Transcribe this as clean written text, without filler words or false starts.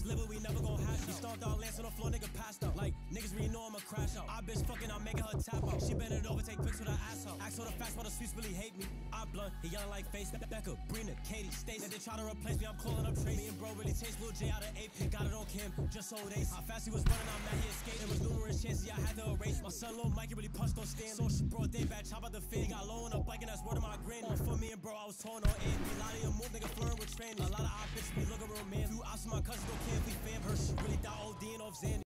live but we never gon' hash out. He stomped out, Lance on the floor, nigga passed out. Like, niggas really know I'ma crash out. I bitch fucking, I'm making her tap out. She bend it over, take pics with her ass out. Ask her the facts, but the sweets really hate me. I blunt, he yelling like face. Becca, Brina, Katie, Stace. They try to replace me, I'm calling up Trace. Me and bro really chased Lil J out of AP. Got it on Kim, just sold Ace. How fast he was running, I'm mad he escaped. There was numerous chances, yeah, I had to erase. My son, Lil Mikey, really punched on stand. So she brought day back, chop out the fin. He got low on a bike and that's word of my grin. On for me and bro, I was torn on AP. A lot of your move, nigga, flirting with training. A lot of our bitches be looking real man. Few ops of my cousins go can't be fam. Her shit really die ODing off Xan.